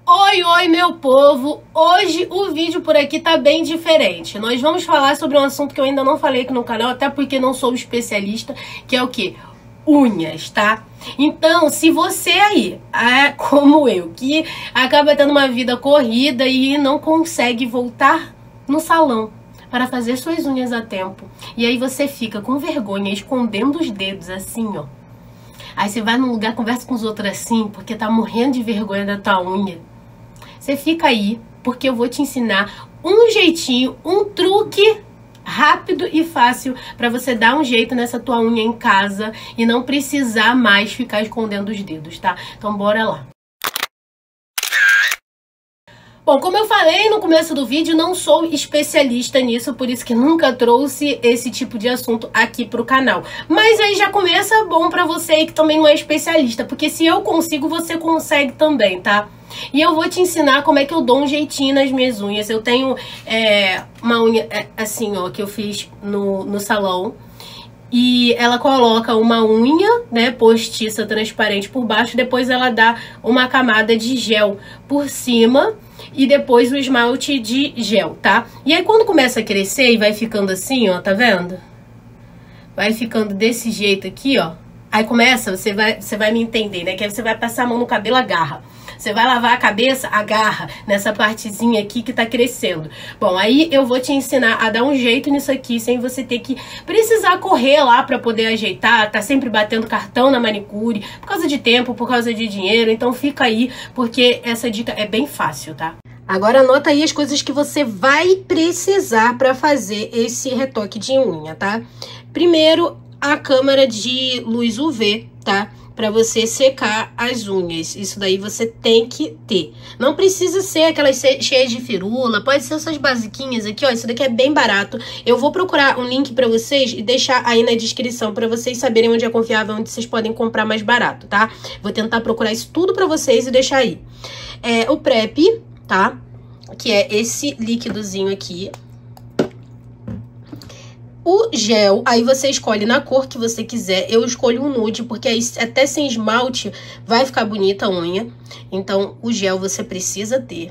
Oi, oi, meu povo! Hoje o vídeo por aqui tá bem diferente. Nós vamos falar sobre um assunto que eu ainda não falei aqui no canal, até porque não sou especialista, que é o quê? Unhas, tá? Então, se você aí, como eu, que acaba tendo uma vida corrida e não consegue voltar no salão para fazer suas unhas a tempo, e aí você fica com vergonha, escondendo os dedos assim, ó. Aí você vai num lugar, conversa com os outros assim, porque tá morrendo de vergonha da tua unha. Você fica aí, porque eu vou te ensinar um jeitinho, um truque rápido e fácil para você dar um jeito nessa tua unha em casa e não precisar mais ficar escondendo os dedos, tá? Então bora lá. Bom, como eu falei no começo do vídeo, não sou especialista nisso, por isso que nunca trouxe esse tipo de assunto aqui pro canal. Mas aí já começa bom pra você aí que também não é especialista, porque se eu consigo, você consegue também, tá? E eu vou te ensinar como é que eu dou um jeitinho nas minhas unhas. Eu tenho uma unha assim, ó, que eu fiz no salão. E ela coloca uma unha, né, postiça transparente por baixo, depois ela dá uma camada de gel por cima e depois o esmalte de gel, tá? E aí quando começa a crescer e vai ficando assim, ó, tá vendo? Vai ficando desse jeito aqui, ó. Aí começa, você vai me entender, né? Que aí você vai passar a mão no cabelo, agarra. Você vai lavar a cabeça, agarra nessa partezinha aqui que tá crescendo. Bom, aí eu vou te ensinar a dar um jeito nisso aqui, sem você ter que precisar correr lá pra poder ajeitar, tá sempre batendo cartão na manicure, por causa de tempo, por causa de dinheiro. Então fica aí, porque essa dica é bem fácil, tá? Agora anota aí as coisas que você vai precisar pra fazer esse retoque de unha, tá? Primeiro, a câmara de luz UV, tá? Pra você secar as unhas. Isso daí você tem que ter. Não precisa ser aquelas cheias de firula. Pode ser essas basiquinhas aqui, ó. Isso daqui é bem barato. Eu vou procurar um link pra vocês e deixar aí na descrição pra vocês saberem onde é confiável, onde vocês podem comprar mais barato, tá? Vou tentar procurar isso tudo pra vocês e deixar aí. O PrEP, tá? Que é esse líquidozinho aqui. O gel, aí você escolhe na cor que você quiser. Eu escolho um nude, porque aí até sem esmalte vai ficar bonita a unha. Então, o gel você precisa ter.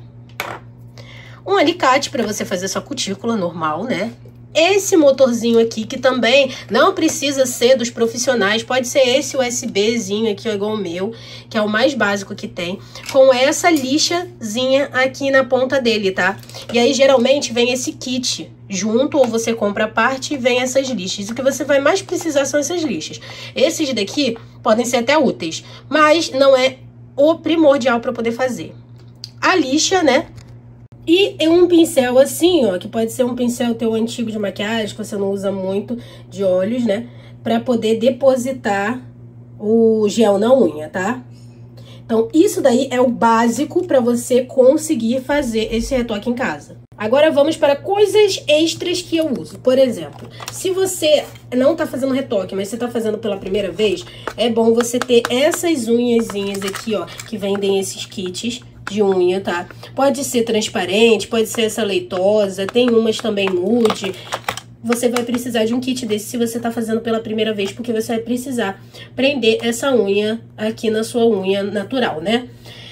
Um alicate para você fazer sua cutícula normal, né? Esse motorzinho aqui, que também não precisa ser dos profissionais, pode ser esse USBzinho aqui, igual o meu, que é o mais básico que tem, com essa lixazinha aqui na ponta dele, tá? E aí, geralmente, vem esse kit junto, ou você compra a parte e vem essas lixas. O que você vai mais precisar são essas lixas. Esses daqui podem ser até úteis, mas não é o primordial para poder fazer. A lixa, né? E um pincel assim, ó, que pode ser um pincel teu antigo de maquiagem, que você não usa muito, de olhos, né? Pra poder depositar o gel na unha, tá? Então, isso daí é o básico pra você conseguir fazer esse retoque em casa. Agora vamos para coisas extras que eu uso. Por exemplo, se você não tá fazendo retoque, mas você tá fazendo pela primeira vez, é bom você ter essas unhazinhas aqui, ó, que vendem esses kits de unha, tá? Pode ser transparente, pode ser essa leitosa, tem umas também nude. Você vai precisar de um kit desse se você tá fazendo pela primeira vez, porque você vai precisar prender essa unha aqui na sua unha natural, né?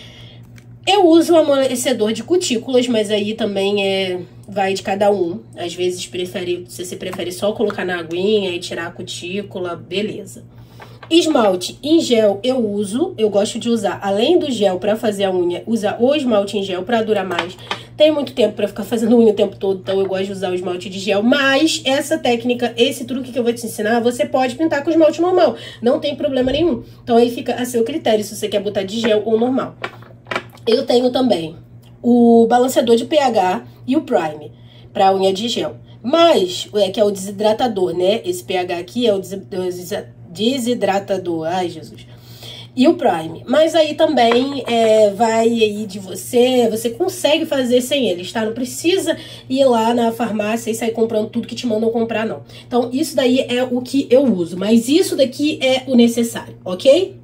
Eu uso um amolecedor de cutículas, mas aí também vai de cada um. Às vezes se você prefere só colocar na aguinha e tirar a cutícula, beleza. Esmalte em gel eu gosto de usar, além do gel pra fazer a unha, usar o esmalte em gel pra durar mais. Tem muito tempo pra ficar fazendo unha o tempo todo, então eu gosto de usar o esmalte de gel. Mas essa técnica, esse truque que eu vou te ensinar, você pode pintar com esmalte normal, não tem problema nenhum. Então aí fica a seu critério, se você quer botar de gel ou normal. Eu tenho também o balanceador de pH e o Prime pra unha de gel. Mas, que é o desidratador, né? Esse pH aqui é o desidratador, ai Jesus, e o Prime, mas aí também vai aí de você consegue fazer sem eles, tá? Não precisa ir lá na farmácia e sair comprando tudo que te mandam comprar, não. Então isso daí é o que eu uso, mas isso daqui é o necessário, ok?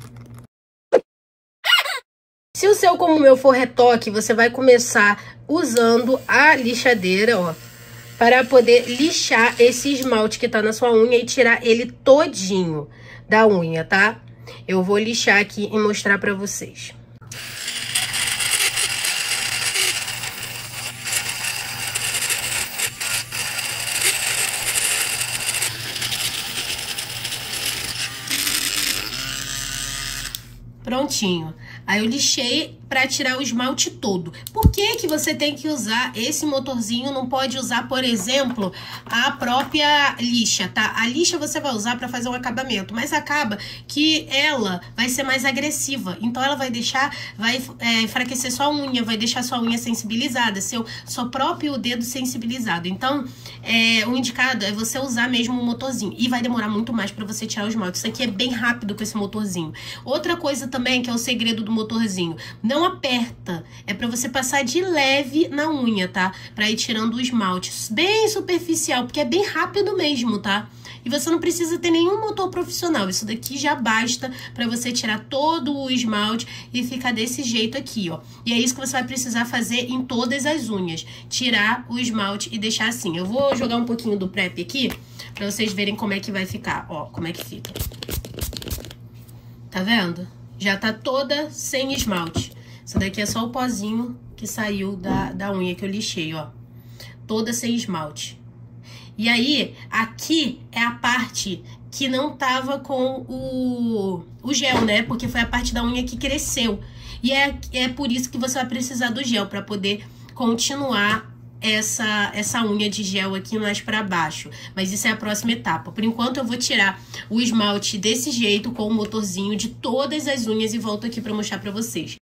Se o seu, como o meu, for retoque, você vai começar usando a lixadeira, ó, para poder lixar esse esmalte que tá na sua unha e tirar ele todinho da unha, tá? Eu vou lixar aqui e mostrar pra vocês. Prontinho. Aí eu lixei pra tirar o esmalte todo. Por que que você tem que usar esse motorzinho? Não pode usar, por exemplo, a própria lixa, tá? A lixa você vai usar pra fazer um acabamento, mas acaba que ela vai ser mais agressiva. Então ela vai deixar, vai enfraquecer sua unha, vai deixar sua unha sensibilizada, seu próprio dedo sensibilizado. Então, o indicado é você usar mesmo o motorzinho. E vai demorar muito mais pra você tirar o esmalte. Isso aqui é bem rápido com esse motorzinho. Outra coisa também, que é o segredo do motorzinho, não aperta, é pra você passar de leve na unha, tá? Pra ir tirando o esmalte, bem superficial, porque é bem rápido mesmo, tá? E você não precisa ter nenhum motor profissional, isso daqui já basta pra você tirar todo o esmalte e ficar desse jeito aqui, ó. E é isso que você vai precisar fazer em todas as unhas, tirar o esmalte e deixar assim. Eu vou jogar um pouquinho do prep aqui, pra vocês verem como é que vai ficar, ó, como é que fica. Tá vendo? Já tá toda sem esmalte. Isso daqui é só o pozinho que saiu da unha que eu lixei, ó. Toda sem esmalte. E aí, aqui é a parte que não tava com o gel, né? Porque foi a parte da unha que cresceu. E é por isso que você vai precisar do gel, pra poder continuar essa unha de gel aqui mais pra baixo. Mas isso é a próxima etapa. Por enquanto eu vou tirar o esmalte desse jeito, com o motorzinho de todas as unhas, e volto aqui pra mostrar pra vocês.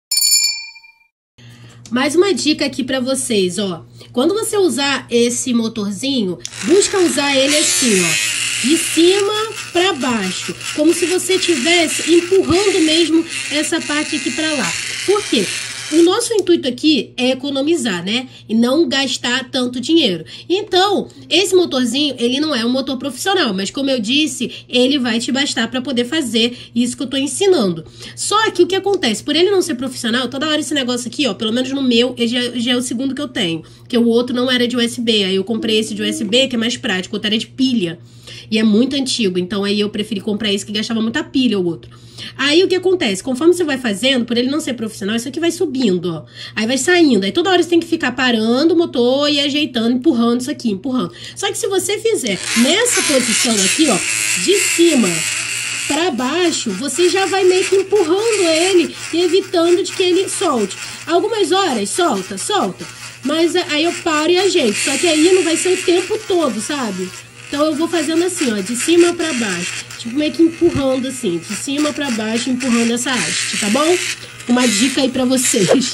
Mais uma dica aqui pra vocês, ó. Quando você usar esse motorzinho, busca usar ele assim, ó, de cima pra baixo, como se você estivesse empurrando mesmo essa parte aqui pra lá. Por quê? O nosso intuito aqui é economizar, né? E não gastar tanto dinheiro. Então, esse motorzinho, ele não é um motor profissional, mas como eu disse, ele vai te bastar para poder fazer isso que eu tô ensinando. Só que o que acontece? Por ele não ser profissional, toda hora esse negócio aqui, ó, pelo menos no meu, já é o segundo que eu tenho. Porque o outro não era de USB, aí eu comprei esse de USB, que é mais prático, o outro era de pilha. E é muito antigo, então aí eu preferi comprar esse que gastava muita pilha, o outro. Aí o que acontece? Conforme você vai fazendo, por ele não ser profissional, isso aqui vai subindo, ó. Aí vai saindo. Aí toda hora você tem que ficar parando o motor e ajeitando, empurrando isso aqui, empurrando. Só que se você fizer nessa posição aqui, ó, de cima pra baixo, você já vai meio que empurrando ele e evitando de que ele solte. Algumas horas, solta. Mas aí eu paro e ajeito. Só que aí não vai ser o tempo todo, sabe? Então eu vou fazendo assim, ó, de cima pra baixo. Tipo, meio que empurrando assim, de cima pra baixo, empurrando essa haste, tá bom? Uma dica aí pra vocês.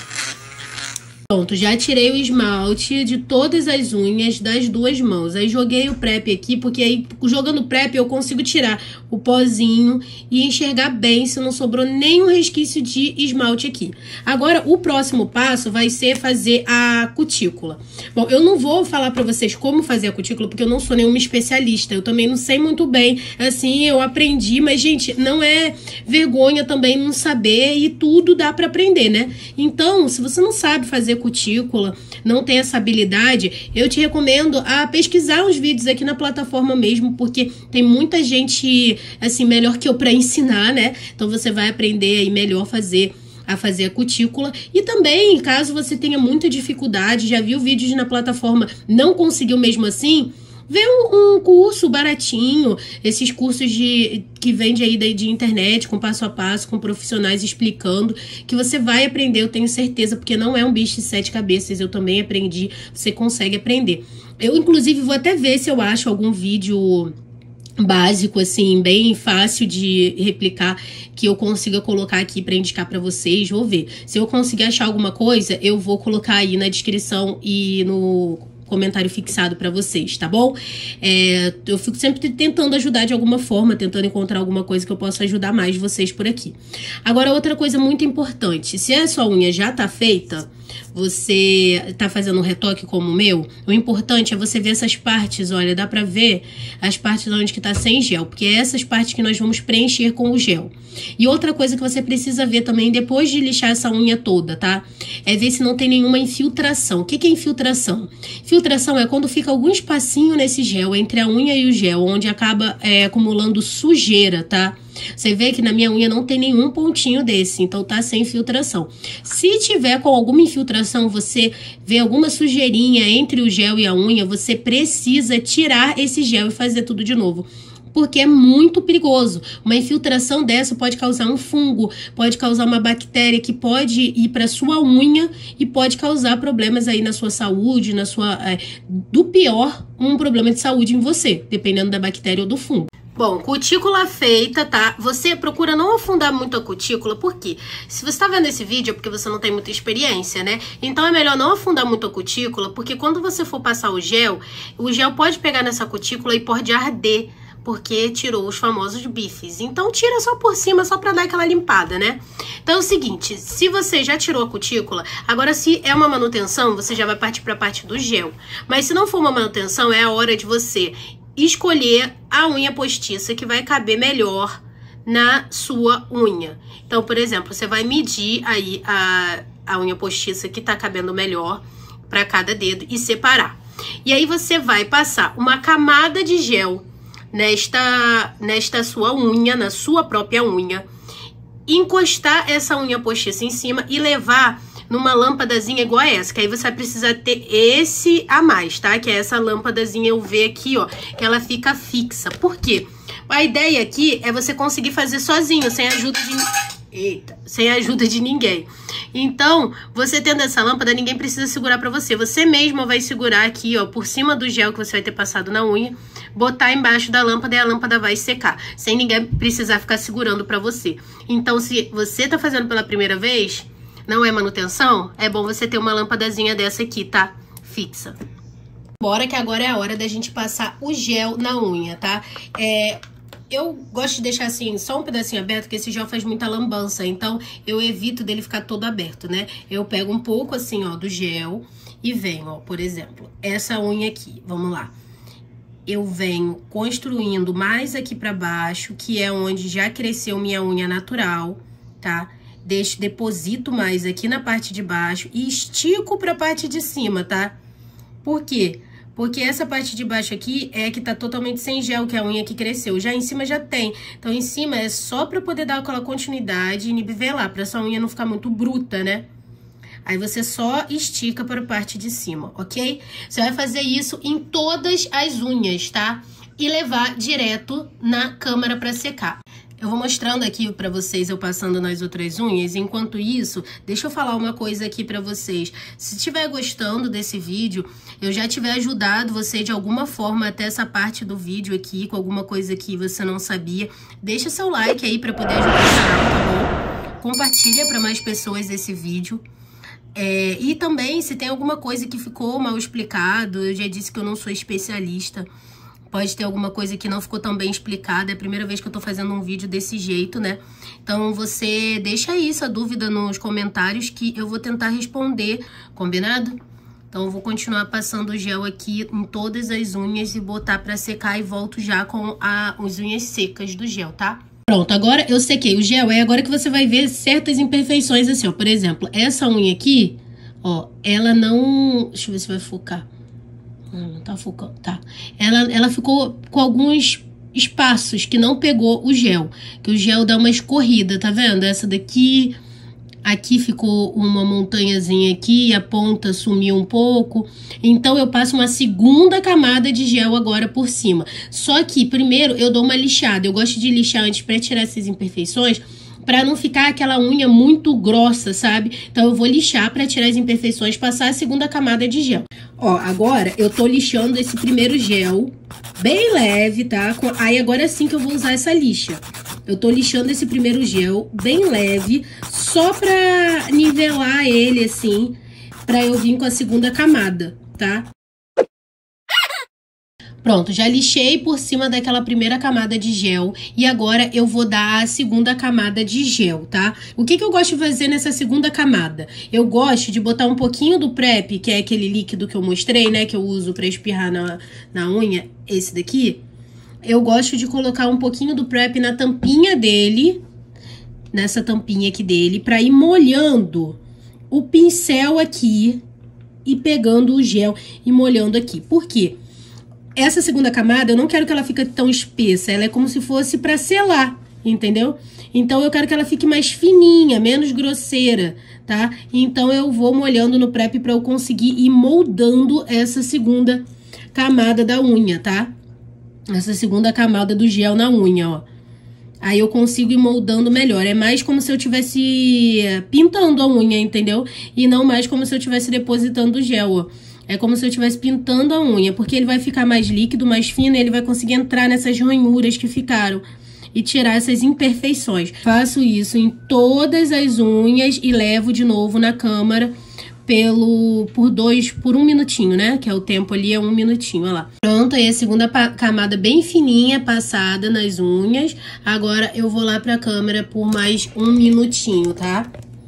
Pronto, já tirei o esmalte de todas as unhas das duas mãos. Aí joguei o prep aqui, porque aí jogando o prep eu consigo tirar o pozinho e enxergar bem se não sobrou nenhum resquício de esmalte aqui. Agora, o próximo passo vai ser fazer a cutícula. Bom, eu não vou falar pra vocês como fazer a cutícula, porque eu não sou nenhuma especialista. Eu também não sei muito bem, assim, eu aprendi, mas, gente, não é vergonha também não saber e tudo dá pra aprender, né? Então, se você não sabe fazer cutícula, não tem essa habilidade, eu te recomendo a pesquisar uns vídeos aqui na plataforma mesmo, porque tem muita gente, assim, melhor que eu pra ensinar, né? Então você vai aprender aí melhor a fazer a cutícula. E também, caso você tenha muita dificuldade, já viu vídeos na plataforma, não conseguiu mesmo assim, vê um curso baratinho, esses cursos que vende aí de internet, com passo a passo, com profissionais explicando, que você vai aprender, eu tenho certeza, porque não é um bicho de 7 cabeças, eu também aprendi, você consegue aprender. Eu, inclusive, vou até ver se eu acho algum vídeo básico, assim, bem fácil de replicar, que eu consiga colocar aqui pra indicar pra vocês, vou ver. Se eu conseguir achar alguma coisa, eu vou colocar aí na descrição e no comentário fixado pra vocês, tá bom? Eu fico sempre tentando ajudar de alguma forma, tentando encontrar alguma coisa que eu possa ajudar mais vocês por aqui. Agora, outra coisa muito importante, se a sua unha já tá feita, você tá fazendo um retoque como o meu, o importante é você ver essas partes, olha, dá pra ver as partes onde que tá sem gel, porque é essas partes que nós vamos preencher com o gel. E outra coisa que você precisa ver também, depois de lixar essa unha toda, tá? É ver se não tem nenhuma infiltração. O que que é infiltração? Infiltração é quando fica algum espacinho nesse gel, entre a unha e o gel, onde acaba acumulando sujeira, tá? Você vê que na minha unha não tem nenhum pontinho desse, então tá sem infiltração. Se tiver com alguma infiltração, você vê alguma sujeirinha entre o gel e a unha, você precisa tirar esse gel e fazer tudo de novo. porque é muito perigoso. Uma infiltração dessa pode causar um fungo, pode causar uma bactéria que pode ir para sua unha e pode causar problemas aí na sua saúde, na sua, do pior, um problema de saúde em você, dependendo da bactéria ou do fungo. Bom, cutícula feita, tá? Você procura não afundar muito a cutícula, porque se você tá vendo esse vídeo é porque você não tem muita experiência, né? Então é melhor não afundar muito a cutícula, porque quando você for passar o gel pode pegar nessa cutícula e pode arder, porque tirou os famosos bifes. Então tira só por cima, só pra dar aquela limpada, né? Então é o seguinte, se você já tirou a cutícula, agora se é uma manutenção, você já vai partir pra parte do gel. Mas se não for uma manutenção, é a hora de você escolher a unha postiça que vai caber melhor na sua unha. Então, por exemplo, você vai medir aí a unha postiça que tá cabendo melhor para cada dedo e separar. E aí você vai passar uma camada de gel nesta sua unha, na sua própria unha, encostar essa unha postiça em cima e levar numa lâmpadazinha igual a essa, que aí você vai precisar ter esse a mais, tá? Que é essa lâmpadazinha UV aqui, ó, que ela fica fixa. Por quê? A ideia aqui é você conseguir fazer sozinho, sem ajuda de ninguém. Então, você tendo essa lâmpada, ninguém precisa segurar pra você. Você mesma vai segurar aqui, ó, por cima do gel que você vai ter passado na unha, botar embaixo da lâmpada e a lâmpada vai secar, sem ninguém precisar ficar segurando pra você. Então, se você tá fazendo pela primeira vez, não é manutenção, é bom você ter uma lâmpadazinha dessa aqui, tá? Fixa. Bora que agora é a hora da gente passar o gel na unha, tá? Eu gosto de deixar assim, só um pedacinho aberto, porque esse gel faz muita lambança, então eu evito dele ficar todo aberto, né? Eu pego um pouco assim, ó, do gel e venho, ó, por exemplo, essa unha aqui, vamos lá. Eu venho construindo mais aqui pra baixo, que é onde já cresceu minha unha natural, tá? Deposito mais aqui na parte de baixo e estico pra parte de cima, tá? Por quê? Porque essa parte de baixo aqui é que tá totalmente sem gel, que é a unha que cresceu. Já em cima já tem. Então, em cima é só pra poder dar aquela continuidade e nivelar, pra sua unha não ficar muito bruta, né? Aí você só estica para a parte de cima, ok? Você vai fazer isso em todas as unhas, tá? E levar direto na câmara pra secar. Eu vou mostrando aqui pra vocês, eu passando nas outras unhas. Enquanto isso, deixa eu falar uma coisa aqui pra vocês. Se estiver gostando desse vídeo, eu já tiver ajudado você de alguma forma até essa parte do vídeo aqui, com alguma coisa que você não sabia, deixa seu like aí pra poder ajudar o canal, tá bom? Compartilha pra mais pessoas esse vídeo. E também, se tem alguma coisa que ficou mal explicado, eu já disse que eu não sou especialista. Pode ter alguma coisa que não ficou tão bem explicada. É a primeira vez que eu tô fazendo um vídeo desse jeito, né? Então, você deixa aí sua dúvida nos comentários que eu vou tentar responder, combinado? Então, eu vou continuar passando o gel aqui em todas as unhas e botar pra secar e volto já com as unhas secas do gel, tá? Pronto, agora eu sequei o gel, é agora que você vai ver certas imperfeições assim, ó. Por exemplo, essa unha aqui, ó, ela não... Deixa eu ver se vai focar. Não tá focando, tá. Ela ficou com alguns espaços que não pegou o gel. Que o gel dá uma escorrida, tá vendo? Essa daqui, aqui ficou uma montanhazinha aqui, a ponta sumiu um pouco. Então, eu passo uma segunda camada de gel agora por cima. Só que, primeiro, eu dou uma lixada. Eu gosto de lixar antes pra tirar essas imperfeições, pra não ficar aquela unha muito grossa, sabe? Então, eu vou lixar pra tirar as imperfeições, passar a segunda camada de gel. Ó, agora eu tô lixando esse primeiro gel, bem leve, tá? Aí agora sim que eu vou usar essa lixa. Eu tô lixando esse primeiro gel, bem leve, só pra nivelar ele, assim, pra eu vir com a segunda camada, tá? Pronto, já lixei por cima daquela primeira camada de gel e agora eu vou dar a segunda camada de gel, tá? O que eu gosto de fazer nessa segunda camada? Eu gosto de botar um pouquinho do prep, que é aquele líquido que eu mostrei, né? Que eu uso pra espirrar na unha, esse daqui. Eu gosto de colocar um pouquinho do prep na tampinha dele, nessa tampinha aqui dele, pra ir molhando o pincel aqui e pegando o gel e molhando aqui. Por quê? Essa segunda camada, eu não quero que ela fique tão espessa, ela é como se fosse pra selar, entendeu? Então, eu quero que ela fique mais fininha, menos grosseira, tá? Então, eu vou molhando no prep pra eu conseguir ir moldando essa segunda camada da unha, tá? essa segunda camada do gel na unha, ó. Aí eu consigo ir moldando melhor. É mais como se eu estivesse pintando a unha, entendeu? E não mais como se eu estivesse depositando o gel, ó. É como se eu estivesse pintando a unha, porque ele vai ficar mais líquido, mais fino, e ele vai conseguir entrar nessas ranhuras que ficaram e tirar essas imperfeições. Faço isso em todas as unhas e levo de novo na câmara por 1 minutinho, né? Que é o tempo ali, é 1 minutinho, olha lá. Pronto, aí a segunda camada bem fininha passada nas unhas. Agora eu vou lá pra câmera por mais 1 minutinho, tá?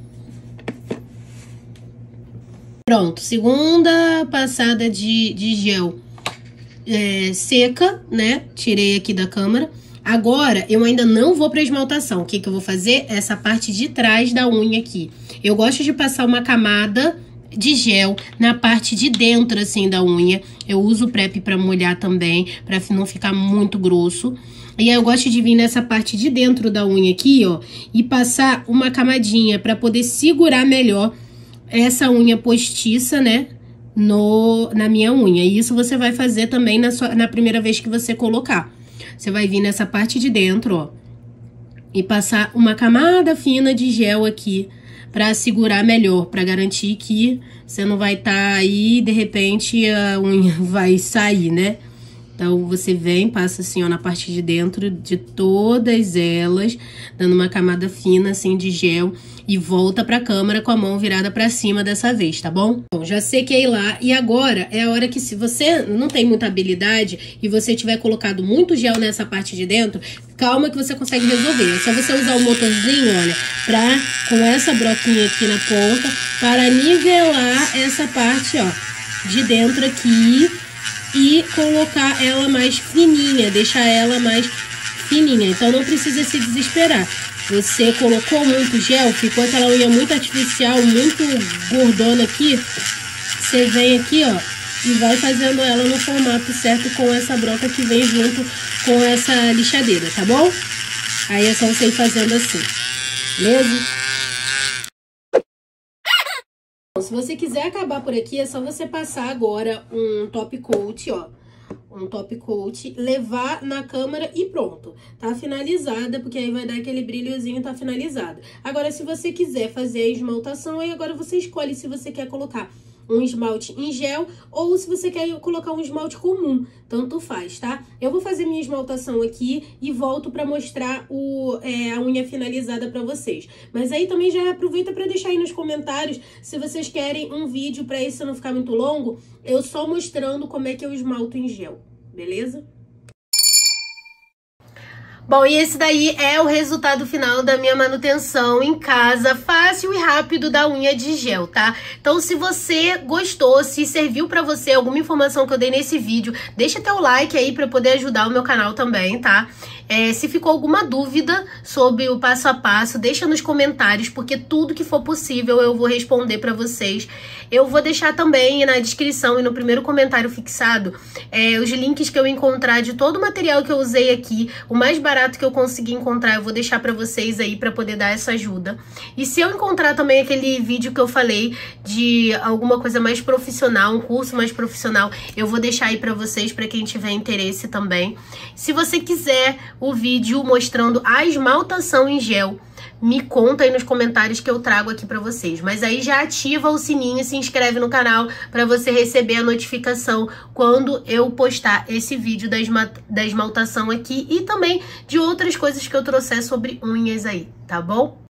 Pronto, segunda passada de gel seca, né? Tirei aqui da câmera. Agora, eu ainda não vou pra esmaltação. O que que eu vou fazer? Essa parte de trás da unha aqui. Eu gosto de passar uma camada de gel na parte de dentro, assim, da unha. Eu uso o prep pra molhar também, pra não ficar muito grosso. E aí eu gosto de vir nessa parte de dentro da unha aqui, ó, e passar uma camadinha pra poder segurar melhor essa unha postiça, né, na minha unha. E isso você vai fazer também na primeira vez que você colocar. Você vai vir nessa parte de dentro, ó, e passar uma camada fina de gel aqui pra segurar melhor, pra garantir que você não vai estar aí, de repente a unha vai sair, né? Então, você vem, passa assim, ó, na parte de dentro de todas elas, dando uma camada fina, assim, de gel, e volta pra câmera com a mão virada pra cima dessa vez, tá bom? Bom, já sequei lá, e agora é a hora que, se você não tem muita habilidade e você tiver colocado muito gel nessa parte de dentro, calma que você consegue resolver. É só você usar o motorzinho, olha, com essa broquinha aqui na ponta, para nivelar essa parte, ó, de dentro aqui, e colocar ela mais fininha, deixar ela mais fininha. Então não precisa se desesperar. Você colocou muito gel, ficou aquela unha muito artificial, muito gordona aqui. Você vem aqui, ó, e vai fazendo ela no formato certo com essa broca que vem junto com essa lixadeira, tá bom? Aí é só você ir fazendo assim, beleza? Se você quiser acabar por aqui, é só você passar agora um top coat, ó. Um top coat, levar na câmera e pronto. Tá finalizada, porque aí vai dar aquele brilhozinho, tá finalizada. Agora, se você quiser fazer a esmaltação, aí agora você escolhe se você quer colocar um esmalte em gel ou se você quer colocar um esmalte comum, tanto faz, tá? Eu vou fazer minha esmaltação aqui e volto pra mostrar a unha finalizada pra vocês. Mas aí também já aproveita pra deixar aí nos comentários se vocês querem um vídeo pra isso não ficar muito longo, eu só mostrando como é que eu esmalto em gel, beleza? Bom, e esse daí é o resultado final da minha manutenção em casa, fácil e rápido da unha de gel, tá? Então, se você gostou, se serviu pra você alguma informação que eu dei nesse vídeo, deixa teu like aí pra poder ajudar o meu canal também, tá? Se ficou alguma dúvida sobre o passo a passo, deixa nos comentários, porque tudo que for possível eu vou responder pra vocês. Eu vou deixar também na descrição e no primeiro comentário fixado os links que eu encontrar de todo o material que eu usei aqui, o mais barato que eu consegui encontrar, eu vou deixar pra vocês aí pra poder dar essa ajuda. E se eu encontrar também aquele vídeo que eu falei de alguma coisa mais profissional, um curso mais profissional, eu vou deixar aí pra vocês, pra quem tiver interesse também. Se você quiser o vídeo mostrando a esmaltação em gel, me conta aí nos comentários que eu trago aqui pra vocês. Mas aí já ativa o sininho e se inscreve no canal pra você receber a notificação quando eu postar esse vídeo da esmaltação aqui e também de outras coisas que eu trouxer sobre unhas aí, tá bom?